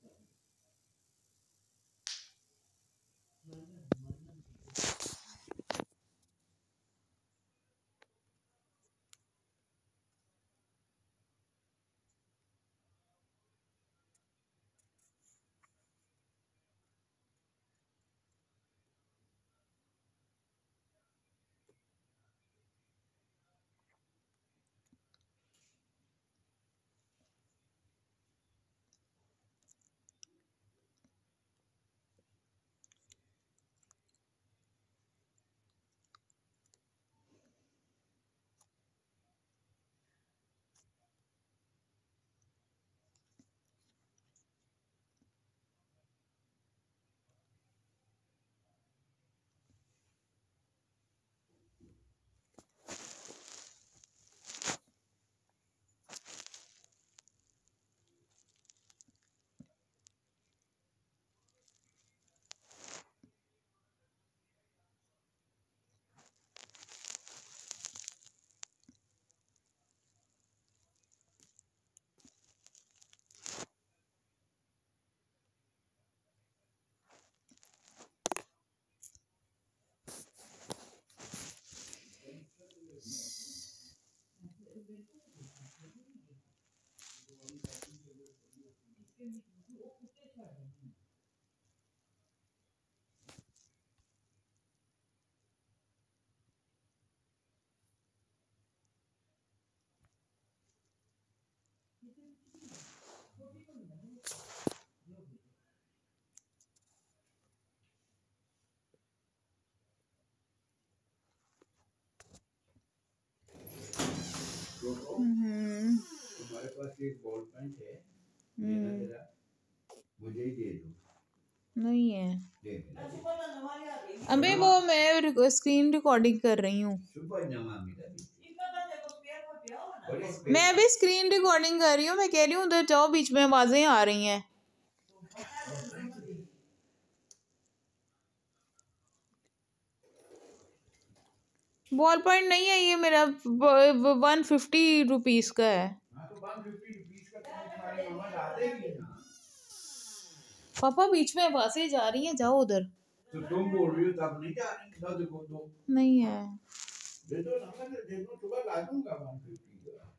तुम्हारे पास एक ball pen है, मेरा मुझे ही दे दो। नहीं है, अबे वो मैं स्क्रीन रिकॉर्डिंग कर रही हूँ। मैं अभी स्क्रीन रिकॉर्डिंग कर रही हूँ। मैं कह रही हूँ उधर जाओ, बीच में आवाजें आ रही हैं। बॉल पॉइंट नहीं है ये, मेरा 150 रुपीज का है। पापा बीच में आवाजें जा रही हैं, जाओ उधर। तो तुम बोल रही हो तब नहीं जा रही? दो नहीं है, दे दो ना, मैं दे दो, सुबह ला दूंगा 150 का।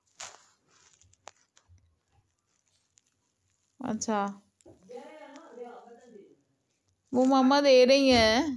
अच्छा, वो मामा दे रही है।